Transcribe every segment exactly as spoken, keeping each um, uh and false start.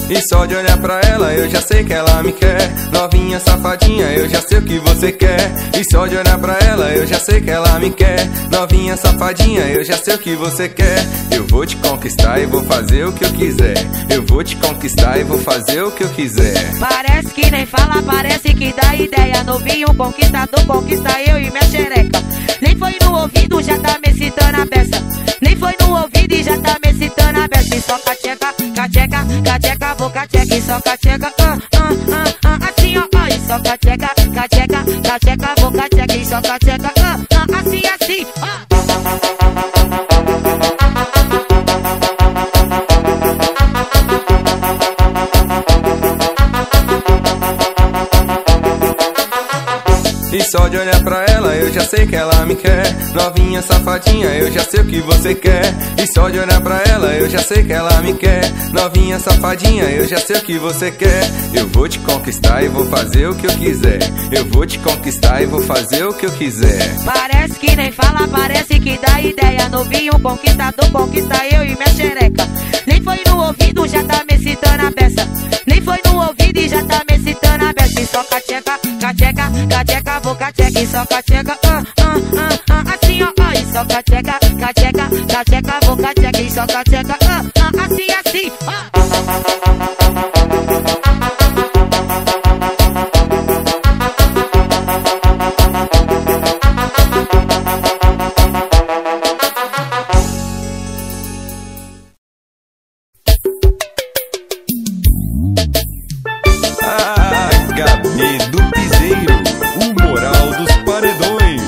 E só de olhar pra ela eu já sei que ela me quer. Novinha safadinha, eu já sei o que você quer. E só de olhar pra ela eu já sei que ela me quer. Novinha safadinha, eu já sei o que você quer. Eu vou te conquistar e vou fazer o que eu quiser. Eu vou te conquistar e vou fazer o que eu quiser. Parece que nem fala, parece que dá ideia. Novinho conquistador, conquista eu e minha xereca. Nem foi no ouvido, já tá me excitando a peça. Nem foi no ouvido e já tá me excitando a peça. E só cacheca, cacheca, cacheca, vou cacheca. E só cacheca, ah, ah, ah, ah, assim ó, ó. E só cacheca, cacheca, cacheca, vou cacheca. E só cacheca, ah, ah, assim, assim, ah. E só de olhar pra ela eu já sei que ela me quer. Novinha safadinha, eu já sei o que você quer. E só de olhar pra ela eu já sei que ela me quer. Novinha safadinha, eu já sei o que você quer. Eu vou te conquistar e vou fazer o que eu quiser. Eu vou te conquistar e vou fazer o que eu quiser. Parece que nem fala, parece que dá ideia. Novinho conquistador, conquista eu e minha xereca. Nem foi no ouvido, já tá me excitando a peça. Nem foi no ouvido e já tá me excitando a peça. E só cacheca, cacheca, cacheca, vou cacheca. E só cacheca, ah, ah, ah, ah, assim ó, ó. E só cacheca, cacheca, cacheca, vou cacheca. E só cacheca, ah, ah, assim, assim, ah. Gabi do Piseiro, o moral dos paredões.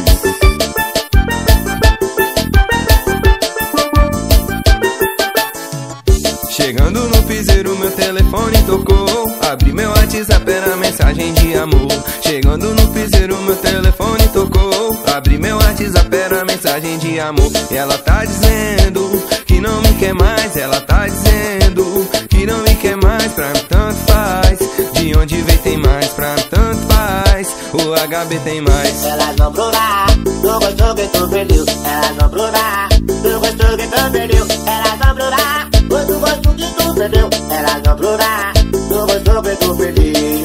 Chegando no piseiro, meu telefone tocou. Abri meu WhatsApp, era mensagem de amor. Chegando no piseiro, meu telefone tocou. Abri meu WhatsApp, era mensagem de amor. E ela tá dizendo que não me quer mais. Ela tá dizendo que não me quer mais. Pra mim tanto faz. De onde veio tem mais, pra mim tanto faz. O H B tem mais. Elas vão provar do gosto que tu perdeu. Elas vão provar do gosto que tu perdeu. Elas vão provar do gosto que tu perdeu. Elas vão provar do gosto que tu perdeu.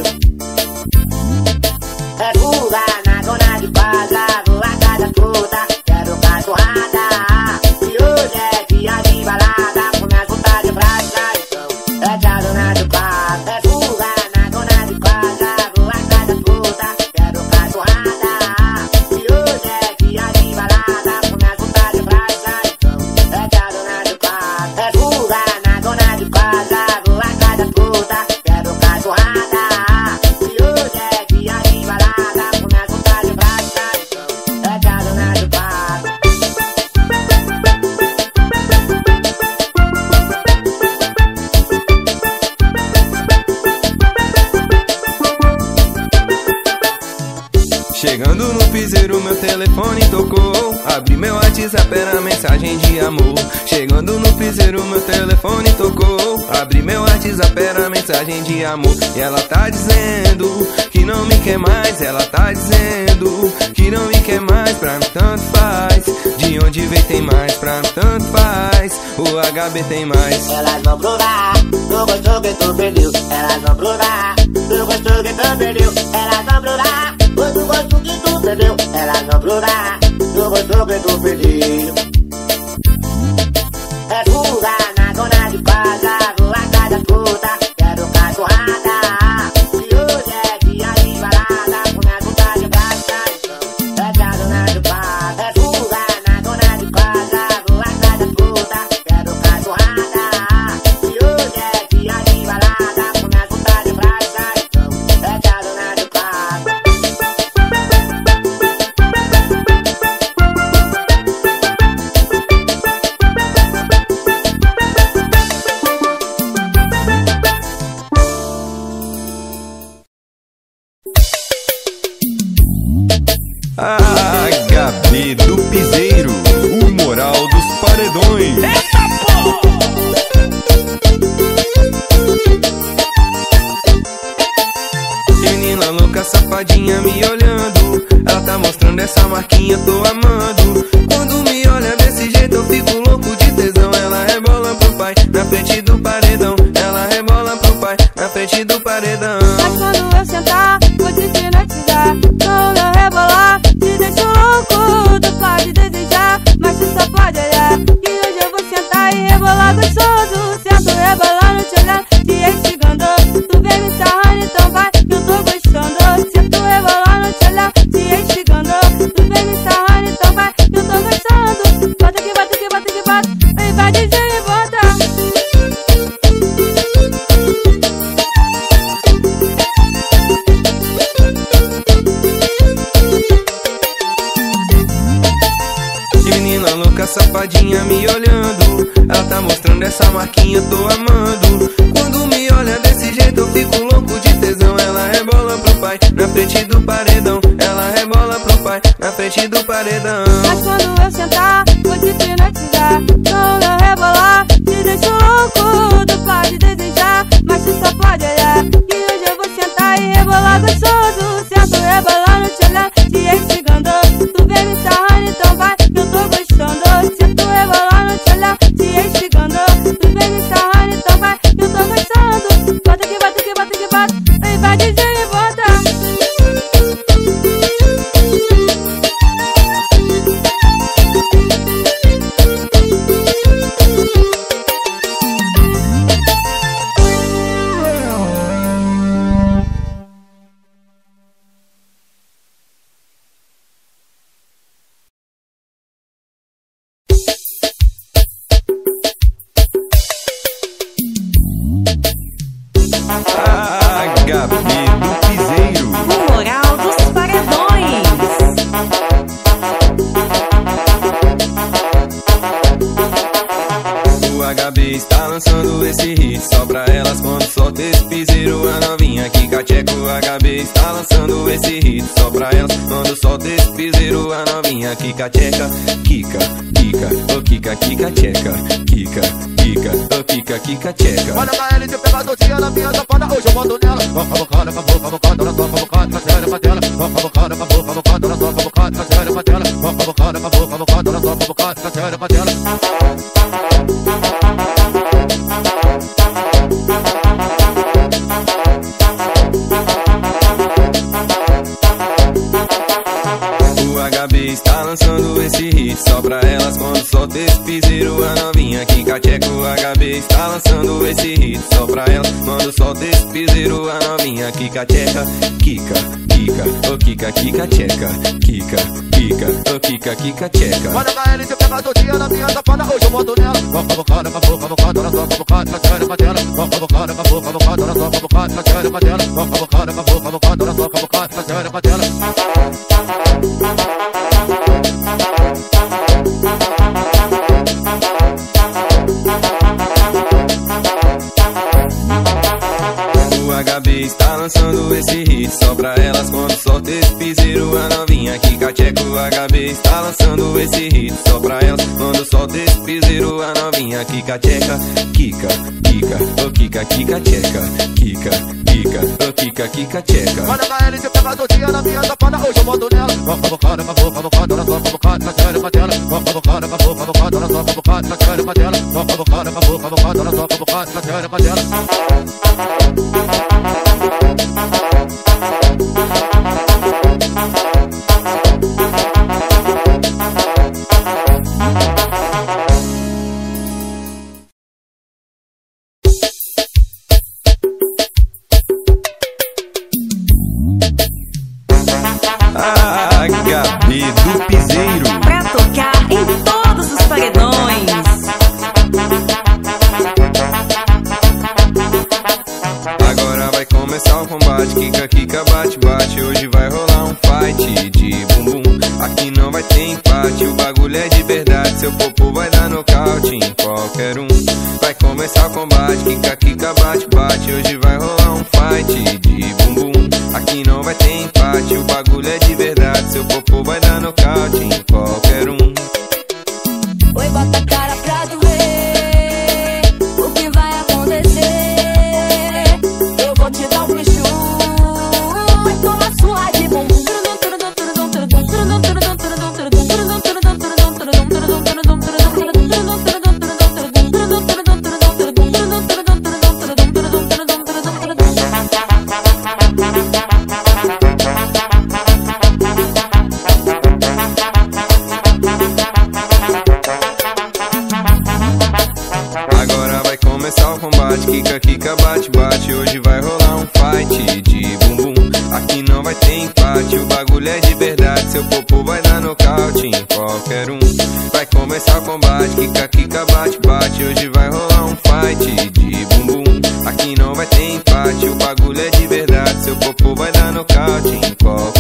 É fuga na dona de casa, vou a casa toda, quero cachorrada. E hoje é dia de balada, com minha vontade pra traição. É que a dona de casa, é fuga na dona de casa, vou a casa toda, quero cachorrada. E hoje é dia de balada, com minha vontade pra traição. É que a dona de casa, é fuga na dona de casa, vou a casa toda, quero cachorrada. E hoje é dia de balada, com minha vontade pra traição. É que a dona de casa. Chegando no piseiro, meu telefone tocou. Abri meu WhatsApp, era mensagem de amor. Chegando no piseiro, meu telefone tocou. Abri meu WhatsApp, era mensagem de amor. E ela tá dizendo que não me quer mais. Ela tá dizendo que não me quer mais. Pra mim tanto faz. De onde veio tem mais. Pra mim tanto faz. O H B tem mais. Elas vão provar do gosto que tu perdeu. Elas vão provar do gosto que tu perdeu. Elas vão provar do gosto que tu perdeu. Elas vão provar do gosto que tu perdeu. É fuga na dona de casa, vou a casa toda, quero cachorrada. E hoje é dia de balada, com minha vontade pra traição. É que a dona de casa, é fuga na dona de casa, vou a casa toda, quero cachorrada. E hoje é dia de balada, com minha vontade pra traição. É que a dona de casa. A Gabi do Piseiro, o moral dos paredões. Menina louca, safadinha me olhando. Ela tá mostrando essa marquinha, tô amando. Quando me olha desse jeito eu fico louco de tesão. Ela rebola pro pai, na frente do paredão. Ela rebola pro pai, essa marquinha eu tô amando. Quando me olha desse jeito eu fico louco de tesão. Ela rebola pro pai, na frente do paredão. Ela rebola pro pai, na frente do paredão. Mas quando eu sentar, vou te hipnotizar. Quando eu rebolar, te deixo louco. Tu pode desejar, mas tu só pode olhar. E hoje eu vou sentar e rebolar gostoso. Sento rebolando, te olhando, te instigando. Tu vem me sarrando, então vai, que eu tô gostando. Sento rebolando, te olhando, te instigando. Tu vem me sarrando, então vai, que eu tô gostando. Bota que bota que bota que bota, vem vai D J e bota. Está lançando esse hit só pra elas quando solta esse piseiro. A novinha Kika Tcheco, o H B está lançando esse hit só pra elas quando solta esse piseiro. A novinha Kika Tcheca, Kika, Kika, ô Kika, Kika Tcheca, Kika, Kika, ô Kika, Kika Tcheca. Olha pra ele, de pegadorzinha na minha safada, hoje eu mando nela. Vou cavocada, cavocada, cavocada, na sua cavocada, na sério pra tela. Vou cavocada, cavocada, cavocada, na sua cavocada, na sério pra tela. Vou cavocada, cavocada, cavocada, na sua cavocada, na sério pra tela. O H B está lançando esse hit só pra elas quando solta esse piseiro. A novinha Kika Tcheco, o H B está lançando esse hit só pra elas quando solta esse piseiro. A novinha Kika Tcheca, Kika, Kika, ô Kika, Kika Tcheca, Kika, Kika, ô Kika, Kika Tcheca. Olha pra ele, de pegadorzinha na minha safada, hoje eu mando nela. Vou cavocada, cavocada, cavocada, na sua cavocada, na sério pra tela. Vou cavocada, cavocada, cavocada, na sua cavocada, na sério pra tela. Vou cavocada, cavocada, cavocada, na sua cavocada, na sério pra tela. O H B está lançando esse hit só pra elas quando solta esse piseiro. A novinha Kika Tcheco, o H B está lançando esse hit só pra elas quando solta esse piseiro. A novinha Kika Tcheca, Kika, Kika, ô Kika, Kika Tcheca, Kika, Kika, ô Kika, Kika Tcheca. Olha pra ele, de pegadorzinha na minha safada, hoje eu mando nela. Vou cavocada, cavocada, cavocada, na sua cavocada, na sério pra tela. Vou cavocada, cavocada, cavocada, na sua cavocada, na sério pra tela. Vou cavocada, cavocada, cavocada, na sua cavocada, na sério pra tela. H B do Piseiro, pra tocar em todos os paredões. Agora vai começar o combate, Kika, Kika, bate, bate. Hoje vai rolar um fight de bumbum. Aqui não vai ter empate, o bagulho é de verdade. Seu popô vai dar nocaute em qualquer um. Vai começar o combate, Kika, Kika, bate, bate. Hoje vai rolar um fight de bumbum. Aqui não vai ter empate, o bagulho é de verdade. Seu popô vai dar nocaute em qualquer um. Oi, bota a cara pra tu ver o que vai acontecer. Eu vou te dar um bicho e toma sua de bumbum. Kika, Kika, bate, bate. Hoje vai rolar um fight de bumbum. Aqui não vai ter empate, o bagulho é de verdade. Seu popô vai dar nocaute em qualquer um. Vai começar o combate, Kika, Kika, bate, bate. Hoje vai rolar um fight de bumbum. Aqui não vai ter empate, o bagulho é de verdade. Seu popô vai dar nocaute em qualquer um.